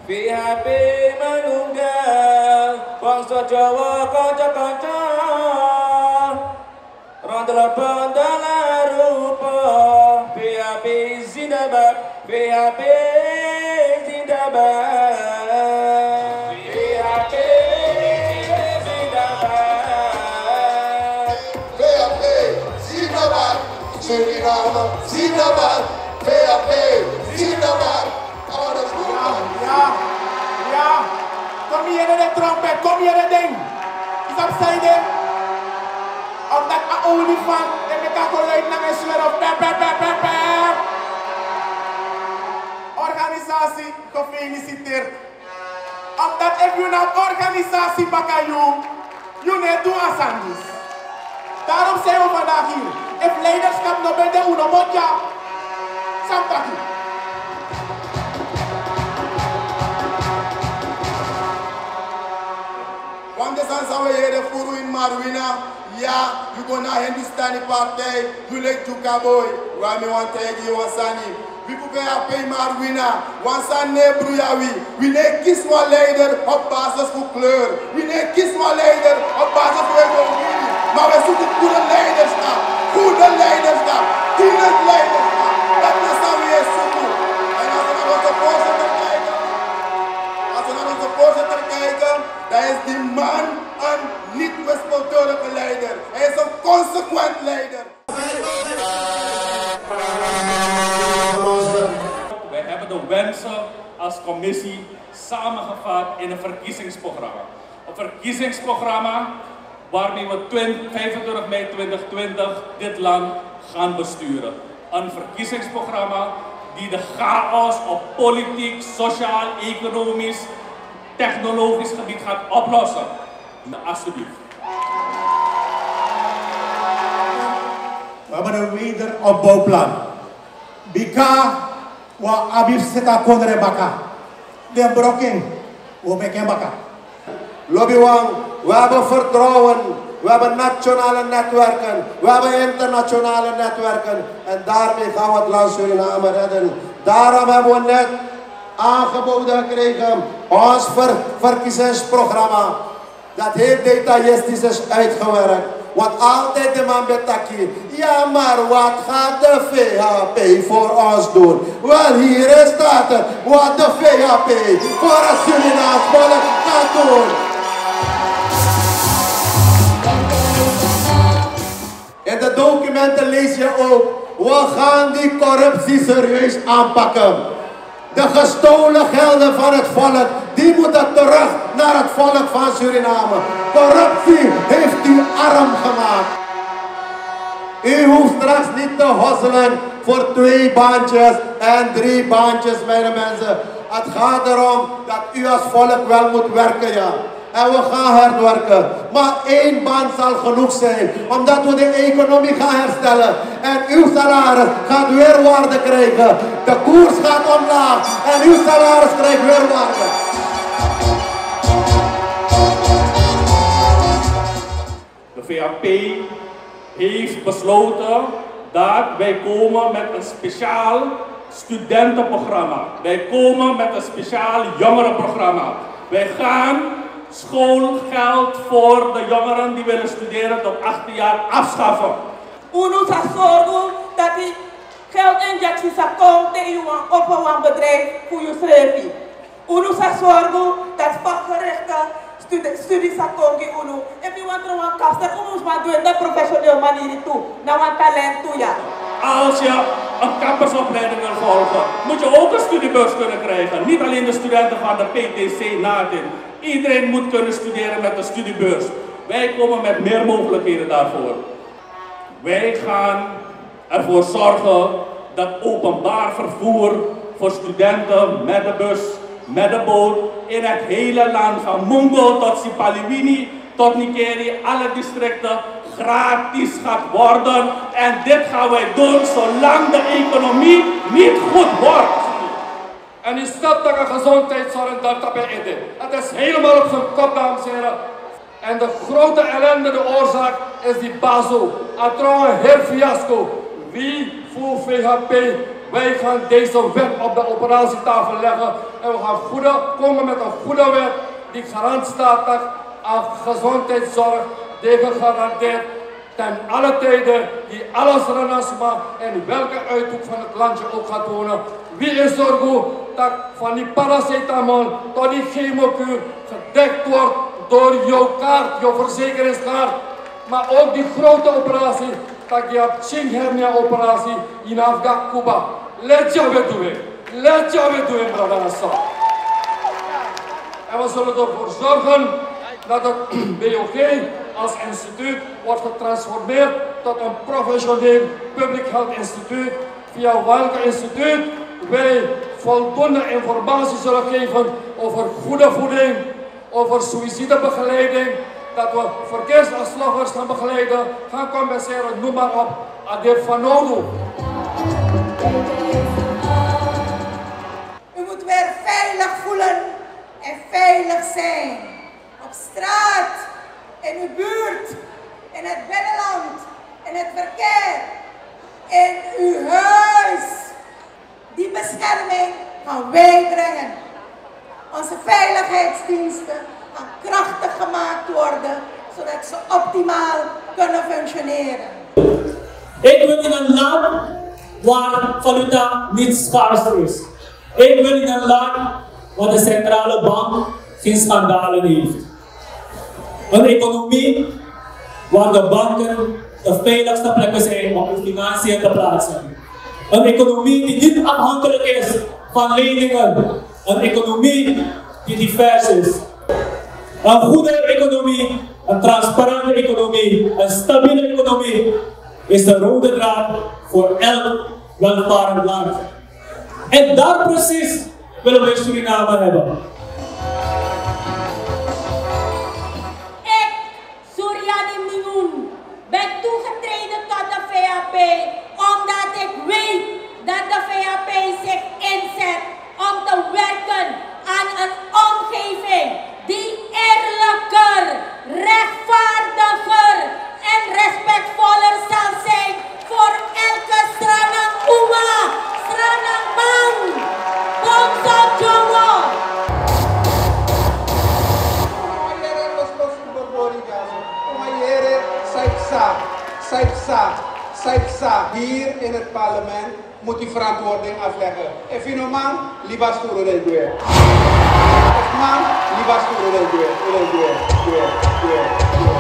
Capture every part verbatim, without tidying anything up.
V H P menunggal bangsa Jawa kaca-kaca Ronda pendala rupa V H P Zindabad V H P Zindabad V H P Zindabad V H P Zindabad Suriname Zindabad V H P Zindabad. Ja, ja, kom hier naar de trompet, kom hier naar ding. Is dat zijde? Omdat een olifant en ik kan geluid naar mijn slurf. Pep, pep, pep, pep, pep. Organisatie gefeliciteerd. Omdat if je naar organisatie bakken, je net doet als anders. Daarom zijn we vandaag hier. If leiderschap nog bij de uno motja, sampaki. Want de zijn we hier voor in Marwina. Ja, je gaat naar Hindustani partij. Je lijkt Jukaboy. Waar me want tegen je wansani. We kunnen ja pay Marwina. Wansane broeiawi. We nee kies een leider op basis van kleur. We nee kies een leider op basis van economie. Maar we zoeken goede leiderschap. Goede leiderschap. Dienend leiderschap. Dat is wat we hier zoeken. En als we naar onze voorzitter kijken. Als we naar onze voorzitter kijken. Dat is die man een niet wispelturige leider. Hij is een consequent leider. Wij hebben de wensen als commissie samengevat in een verkiezingsprogramma. Een verkiezingsprogramma waarmee we vijfentwintig mei tweeduizend twintig dit land gaan besturen. Een verkiezingsprogramma die de chaos op politiek, sociaal, economisch, technologisch gebied gaat oplossen. Alsjeblieft. We hebben een wederopbouwplan. Bika, wa abif seta kondre baka. De broking, we beken baka. Lobbywang, we hebben vertrouwen. We hebben nationale netwerken. We hebben internationale netwerken. En daarmee gaan we het land Suriname redden. Daarom hebben we net aangeboden gekregen ons ver verkiezingsprogramma. Dat heel detailistisch is uitgewerkt. Wat altijd de man betaki. Ja, maar wat gaat de V H P voor ons doen? Wel, hier staat het. Wat de V H P voor het Surinaams volk gaat doen. In de documenten lees je ook. We gaan die corruptie serieus aanpakken. De gestolen gelden van het volk, die moeten terug naar het volk van Suriname. Corruptie heeft u arm gemaakt. U hoeft straks niet te hosselen voor twee baantjes en drie baantjes, mijn mensen. Het gaat erom dat u als volk wel moet werken, ja. En we gaan hard werken. Maar één baan zal genoeg zijn. Omdat we de economie gaan herstellen. En uw salaris gaat weer waarde krijgen. De koers gaat omlaag. En uw salaris krijgt weer waarde. De V H P heeft besloten dat wij komen met een speciaal studentenprogramma. Wij komen met een speciaal jongerenprogramma. Wij gaan schoolgeld voor de jongeren die willen studeren tot achttien jaar afschaffen. Uno zal zorgen dat die geldinjectie zal komen tegen op een bedrijf voor je schrijven. Uno zal zorgen dat vakgerichte studies zal komen. Uno, en je want er een kapster, uno moet doen dat professioneel manier toe, naar een talent toe ja. Als je een kappersopleiding wil volgen, moet je ook een studiebeurs kunnen krijgen. Niet alleen de studenten van de P T C NATIN. Iedereen moet kunnen studeren met een studiebeurs. Wij komen met meer mogelijkheden daarvoor. Wij gaan ervoor zorgen dat openbaar vervoer voor studenten met de bus, met de boot, in het hele land, van Mungo tot Sipaliwini, tot Nikeri, alle districten, gratis gaat worden. En dit gaan wij doen zolang de economie niet goed wordt. En die stad dat een gezondheidszorg dat daarbij in. Het is helemaal op zijn kop, dames en heren. En de grote ellende, de oorzaak, is die Bazo. En trouwens, heel fiasco. Wie voor V H P wij gaan deze wet op de operatietafel leggen en we gaan goede, komen met een goede wet die garant staat dat aan gezondheidszorg tegen garandeert ten alle tijden, die alles renasma en welke uithoek van het landje ook gaat wonen. Wie is er goed dat van die paracetamol tot die chemokuur gedekt wordt door jouw kaart, jouw verzekeringskaart, maar ook die grote operatie, dat je hebt hernia operatie in Afghan Cuba. Let jou weer doen, let jou weer doen, brother Assa. En we zullen ervoor zorgen dat het B O G als instituut wordt getransformeerd tot een professioneel public health instituut, via welke instituut wij voldoende informatie zullen geven over goede voeding, over suïcidebegeleiding, dat we verkeersslachtoffers gaan begeleiden, gaan compenseren, noem maar op. Adep van Nodo. U moet weer veilig voelen en veilig zijn. Op straat, in uw buurt, in het binnenland, in het verkeer, in uw huis. Die bescherming gaan wij brengen. Onze veiligheidsdiensten gaan krachtig gemaakt worden, zodat ze optimaal kunnen functioneren. Ik wil in een land waar valuta niet schaars is. Ik wil in een land waar de centrale bank geen schandalen heeft. Een economie waar de banken de veiligste plekken zijn om uw financiën te plaatsen. Een economie die niet afhankelijk is van leningen. Een economie die divers is. Een goede economie, een transparante economie, een stabiele economie is de rode draad voor elk welvarend land. En dat precies willen we in Suriname hebben. Ik, Suryani Minun, ben toegetreden tot de V A P omdat ik weet dat de V A P zich inzet om te werken aan een omgeving die eerlijker, rechtvaardiger en respectvoller zal zijn voor elke Sranang Uma, Sranang Man, Bongso Jongo. Hier in het parlement moet die verantwoording afleggen. If you know man, liba sturo del due. Man, liba sturo del due, del due, due, due, due.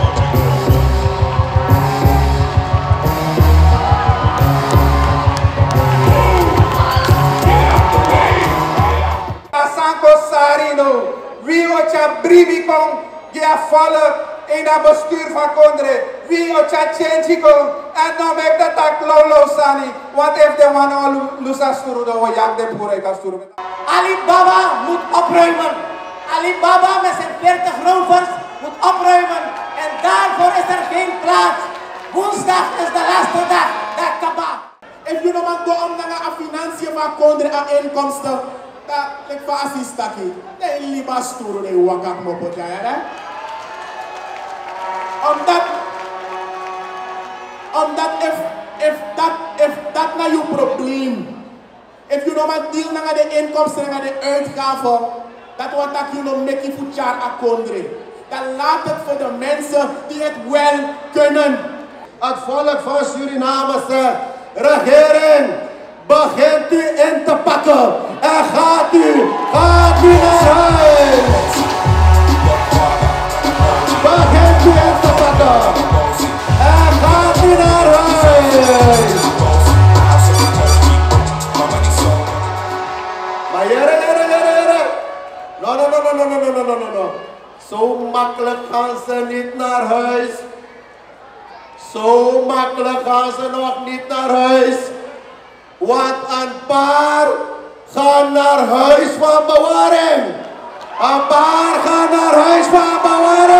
Asanko Sarino, wie ocha bribi kon, dia vallen in het bestuur van Kondre. Wie ocha change kon, en dan make de tak lolo sani, want if de man al lusa sturu, dan we jak de pure ka sturu. Alibaba moet opruimen. Alibaba met zijn veertig rovers moet opruimen. En daarvoor is er geen plaats. Woensdag is de laatste dag, dat kabab. If you know man go om na a financiën van Kondre aan inkomsten, dat ik van assistaki. De liba sturu de wakak mo po jaya. Omdat, omdat if, if dat, if dat na je probleem, if you know maar deal na de inkomsten en de uitgaven, dat wat dat you know make you voor jaar akondre. Dan laat het voor de mensen die het wel kunnen. Het volk van Suriname zegt, regering, begint u in te pakken en gaat u, gaat u naar huis. Begint u in te pakken en gaat u naar huis. Maar jere, jere, jere, jere. No, no, no, no, no, no, no, no, no, no. Zo makkelijk gaan ze niet naar huis. Zo makkelijk gaan ze nog niet naar huis. Want een paar gaan naar huis van bewaring. Een paar gaan naar huis van bewaring.